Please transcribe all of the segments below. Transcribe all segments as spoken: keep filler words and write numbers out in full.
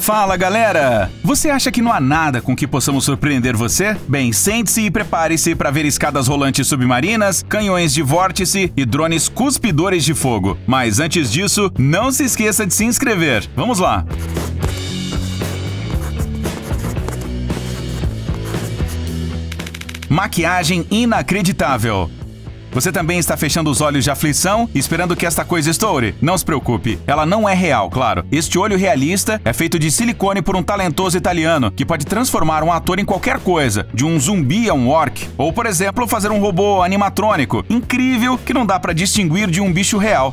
Fala, galera! Você acha que não há nada com que possamos surpreender você? Bem, sente-se e prepare-se para ver escadas rolantes submarinas, canhões de vórtice e drones cuspidores de fogo. Mas antes disso, não se esqueça de se inscrever. Vamos lá! Maquiagem inacreditável. Você também está fechando os olhos de aflição, esperando que esta coisa estoure? Não se preocupe, ela não é real, claro. Este olho realista é feito de silicone por um talentoso italiano, que pode transformar um ator em qualquer coisa, de um zumbi a um orc, ou, por exemplo, fazer um robô animatrônico, incrível, que não dá para distinguir de um bicho real.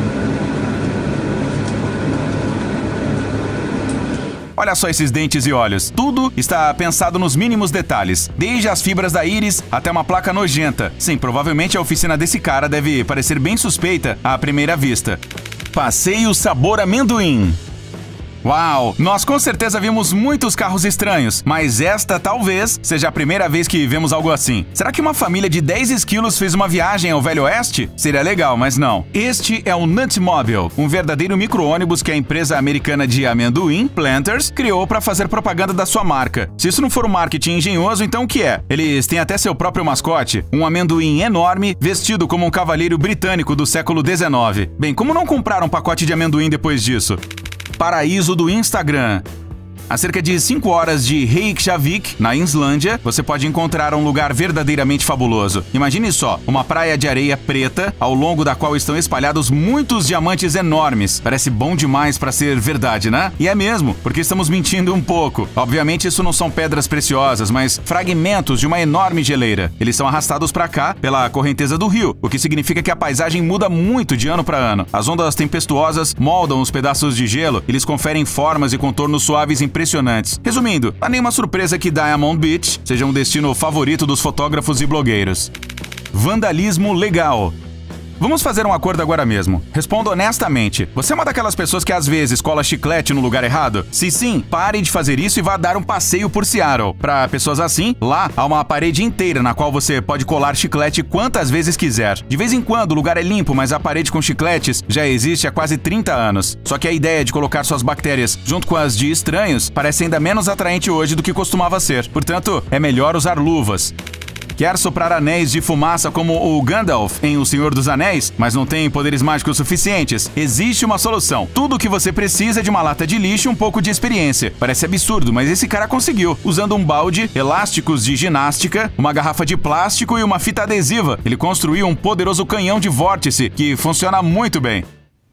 Olha só esses dentes e olhos. Tudo está pensado nos mínimos detalhes, desde as fibras da íris até uma placa nojenta. Sim, provavelmente a oficina desse cara deve parecer bem suspeita à primeira vista. Passeio sabor amendoim. Uau! Nós com certeza vimos muitos carros estranhos, mas esta talvez seja a primeira vez que vemos algo assim. Será que uma família de dez esquilos fez uma viagem ao Velho Oeste? Seria legal, mas não. Este é o Nutmobile, um verdadeiro micro-ônibus que a empresa americana de amendoim, Planters, criou para fazer propaganda da sua marca. Se isso não for um marketing engenhoso, então o que é? Eles têm até seu próprio mascote, um amendoim enorme vestido como um cavaleiro britânico do século dezenove. Bem, como não comprar um pacote de amendoim depois disso? Paraíso do Instagram. A cerca de cinco horas de Reykjavik, na Islândia, você pode encontrar um lugar verdadeiramente fabuloso. Imagine só, uma praia de areia preta, ao longo da qual estão espalhados muitos diamantes enormes. Parece bom demais para ser verdade, né? E é mesmo, porque estamos mentindo um pouco. Obviamente isso não são pedras preciosas, mas fragmentos de uma enorme geleira. Eles são arrastados para cá pela correnteza do rio, o que significa que a paisagem muda muito de ano para ano. As ondas tempestuosas moldam os pedaços de gelo, eles conferem formas e contornos suaves impressionantes. Resumindo, não há nenhuma surpresa que Diamond Beach seja um destino favorito dos fotógrafos e blogueiros. Vandalismo legal. Vamos fazer um acordo agora mesmo. Responda honestamente. Você é uma daquelas pessoas que às vezes cola chiclete no lugar errado? Se sim, pare de fazer isso e vá dar um passeio por Seattle. Para pessoas assim, lá há uma parede inteira na qual você pode colar chiclete quantas vezes quiser. De vez em quando o lugar é limpo, mas a parede com chicletes já existe há quase trinta anos. Só que a ideia de colocar suas bactérias junto com as de estranhos parece ainda menos atraente hoje do que costumava ser. Portanto, é melhor usar luvas. Quer soprar anéis de fumaça como o Gandalf em O Senhor dos Anéis, mas não tem poderes mágicos suficientes? Existe uma solução. Tudo o que você precisa é de uma lata de lixo e um pouco de experiência. Parece absurdo, mas esse cara conseguiu. Usando um balde, elásticos de ginástica, uma garrafa de plástico e uma fita adesiva, ele construiu um poderoso canhão de vórtice que funciona muito bem.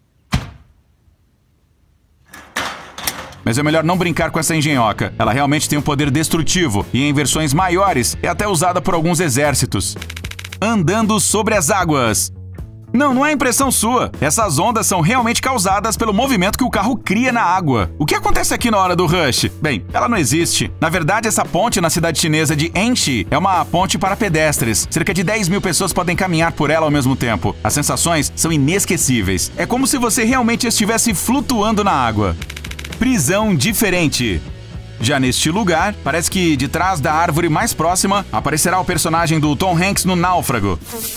Mas é melhor não brincar com essa engenhoca. Ela realmente tem um poder destrutivo e em versões maiores é até usada por alguns exércitos. Andando sobre as águas. Não, não é impressão sua. Essas ondas são realmente causadas pelo movimento que o carro cria na água. O que acontece aqui na hora do rush? Bem, ela não existe. Na verdade, essa ponte na cidade chinesa de Enshi é uma ponte para pedestres. Cerca de dez mil pessoas podem caminhar por ela ao mesmo tempo. As sensações são inesquecíveis. É como se você realmente estivesse flutuando na água. Prisão diferente. Já neste lugar, parece que de trás da árvore mais próxima aparecerá o personagem do Tom Hanks no Náufrago,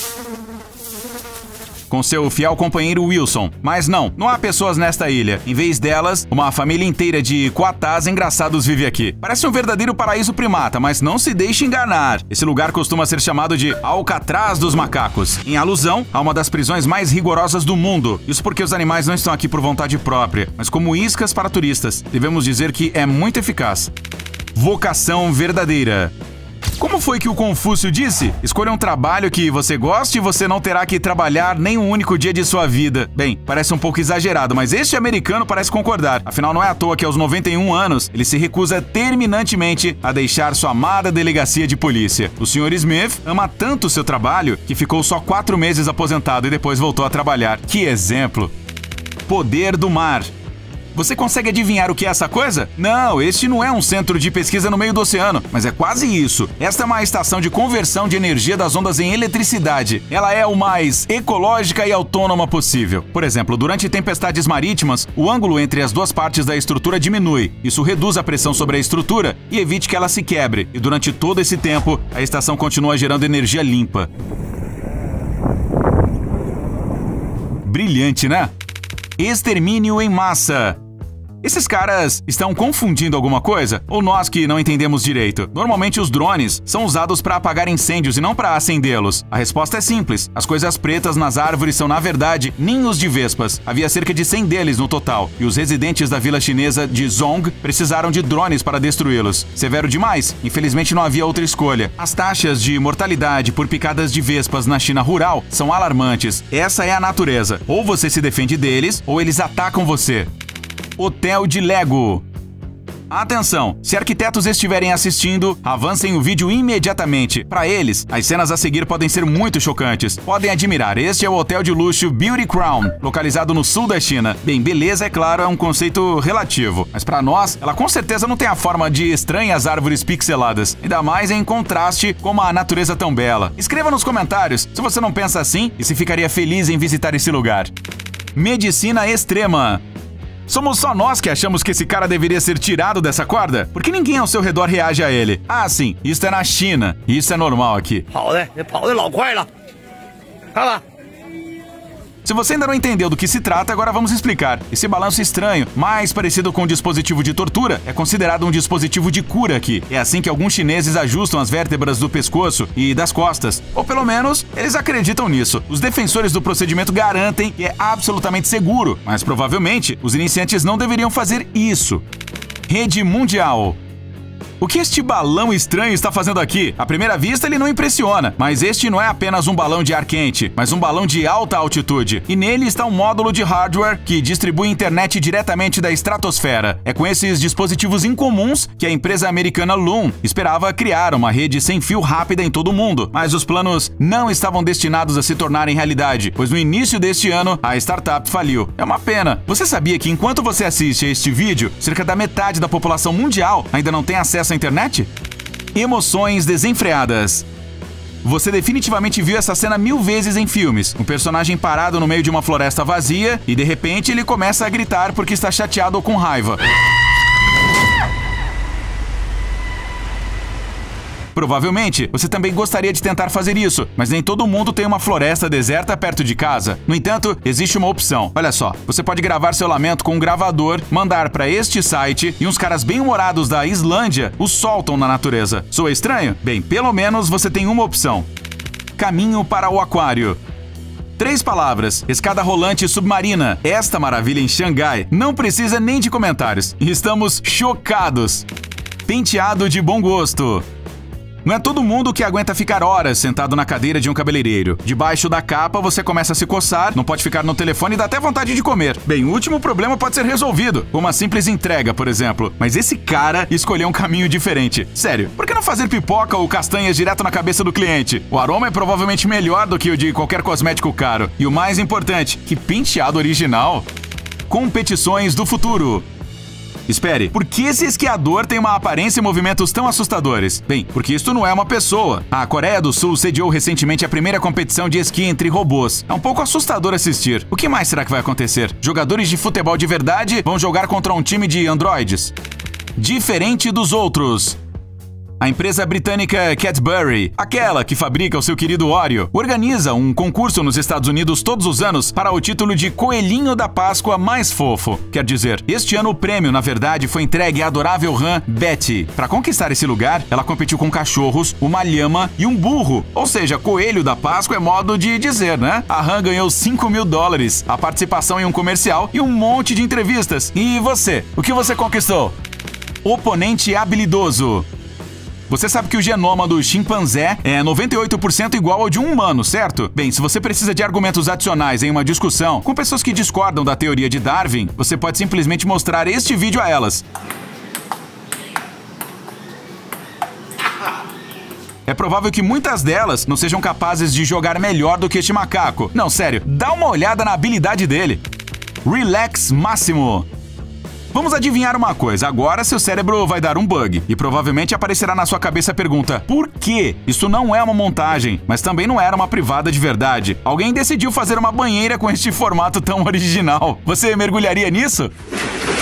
com seu fiel companheiro Wilson. Mas não, não há pessoas nesta ilha. Em vez delas, uma família inteira de coatás engraçados vive aqui. Parece um verdadeiro paraíso primata, mas não se deixe enganar. Esse lugar costuma ser chamado de Alcatraz dos Macacos, em alusão a uma das prisões mais rigorosas do mundo. Isso porque os animais não estão aqui por vontade própria, mas como iscas para turistas. Devemos dizer que é muito eficaz. Vocação verdadeira. Como foi que o Confúcio disse? Escolha um trabalho que você goste e você não terá que trabalhar nem um único dia de sua vida. Bem, parece um pouco exagerado, mas este americano parece concordar. Afinal, não é à toa que aos noventa e um anos, ele se recusa terminantemente a deixar sua amada delegacia de polícia. O senhor Smith ama tanto seu trabalho que ficou só quatro meses aposentado e depois voltou a trabalhar. Que exemplo! Poder do mar. Você consegue adivinhar o que é essa coisa? Não, este não é um centro de pesquisa no meio do oceano, mas é quase isso. Esta é uma estação de conversão de energia das ondas em eletricidade. Ela é o mais ecológica e autônoma possível. Por exemplo, durante tempestades marítimas, o ângulo entre as duas partes da estrutura diminui. Isso reduz a pressão sobre a estrutura e evite que ela se quebre. E durante todo esse tempo, a estação continua gerando energia limpa. Brilhante, né? Extermínio em massa. Esses caras estão confundindo alguma coisa? Ou nós que não entendemos direito? Normalmente os drones são usados para apagar incêndios e não para acendê-los. A resposta é simples. As coisas pretas nas árvores são, na verdade, ninhos de vespas. Havia cerca de cem deles no total, e os residentes da vila chinesa de Zong precisaram de drones para destruí-los. Severo demais? Infelizmente não havia outra escolha. As taxas de mortalidade por picadas de vespas na China rural são alarmantes. Essa é a natureza. Ou você se defende deles, ou eles atacam você. Hotel de Lego. Atenção! Se arquitetos estiverem assistindo, avancem o vídeo imediatamente. Para eles, as cenas a seguir podem ser muito chocantes. Podem admirar, este é o hotel de luxo Beauty Crown, localizado no sul da China. Bem, beleza, é claro, é um conceito relativo. Mas para nós, ela com certeza não tem a forma de estranhas árvores pixeladas. Ainda mais em contraste com uma natureza tão bela. Escreva nos comentários se você não pensa assim e se ficaria feliz em visitar esse lugar. Medicina extrema. Somos só nós que achamos que esse cara deveria ser tirado dessa corda? Porque ninguém ao seu redor reage a ele. Ah, sim, isso é na China. Isso é normal aqui. Se você ainda não entendeu do que se trata, agora vamos explicar. Esse balanço estranho, mais parecido com um dispositivo de tortura, é considerado um dispositivo de cura aqui. É assim que alguns chineses ajustam as vértebras do pescoço e das costas. Ou pelo menos, eles acreditam nisso. Os defensores do procedimento garantem que é absolutamente seguro, mas provavelmente os iniciantes não deveriam fazer isso. Rede mundial. O que este balão estranho está fazendo aqui? À primeira vista, ele não impressiona, mas este não é apenas um balão de ar quente, mas um balão de alta altitude. E nele está um módulo de hardware que distribui internet diretamente da estratosfera. É com esses dispositivos incomuns que a empresa americana Loon esperava criar uma rede sem fio rápida em todo o mundo. Mas os planos não estavam destinados a se tornarem realidade, pois no início deste ano, a startup faliu. É uma pena. Você sabia que enquanto você assiste a este vídeo, cerca da metade da população mundial ainda não tem acesso à internet? Emoções desenfreadas. Você definitivamente viu essa cena mil vezes em filmes. Um personagem parado no meio de uma floresta vazia e de repente ele começa a gritar porque está chateado ou com raiva. Provavelmente, você também gostaria de tentar fazer isso, mas nem todo mundo tem uma floresta deserta perto de casa. No entanto, existe uma opção. Olha só, você pode gravar seu lamento com um gravador, mandar para este site e uns caras bem-humorados da Islândia o soltam na natureza. Soa estranho? Bem, pelo menos você tem uma opção. Caminho para o aquário. Três palavras, escada rolante submarina. Esta maravilha em Xangai não precisa nem de comentários. Estamos chocados. Penteado de bom gosto. Não é todo mundo que aguenta ficar horas sentado na cadeira de um cabeleireiro. Debaixo da capa você começa a se coçar, não pode ficar no telefone e dá até vontade de comer. Bem, o último problema pode ser resolvido, com uma simples entrega, por exemplo. Mas esse cara escolheu um caminho diferente. Sério, por que não fazer pipoca ou castanhas direto na cabeça do cliente? O aroma é provavelmente melhor do que o de qualquer cosmético caro. E o mais importante, que penteado original. Competições do futuro. Espere, por que esse esquiador tem uma aparência e movimentos tão assustadores? Bem, porque isto não é uma pessoa. A Coreia do Sul sediou recentemente a primeira competição de esqui entre robôs. É um pouco assustador assistir. O que mais será que vai acontecer? Jogadores de futebol de verdade vão jogar contra um time de androides? Diferente dos outros. A empresa britânica Cadbury, aquela que fabrica o seu querido Oreo, organiza um concurso nos Estados Unidos todos os anos para o título de Coelhinho da Páscoa mais fofo. Quer dizer, este ano o prêmio, na verdade, foi entregue à adorável rã Betty. Para conquistar esse lugar, ela competiu com cachorros, uma lhama e um burro. Ou seja, Coelho da Páscoa é modo de dizer, né? A rã ganhou cinco mil dólares, a participação em um comercial e um monte de entrevistas. E você? O que você conquistou? Oponente habilidoso. Você sabe que o genoma do chimpanzé é noventa e oito por cento igual ao de um humano, certo? Bem, se você precisa de argumentos adicionais em uma discussão com pessoas que discordam da teoria de Darwin, você pode simplesmente mostrar este vídeo a elas. É provável que muitas delas não sejam capazes de jogar melhor do que este macaco. Não, sério, dá uma olhada na habilidade dele. Relax máximo. Vamos adivinhar uma coisa, agora seu cérebro vai dar um bug e provavelmente aparecerá na sua cabeça a pergunta: por quê? Isso não é uma montagem, mas também não era uma privada de verdade. Alguém decidiu fazer uma banheira com este formato tão original. Você mergulharia nisso?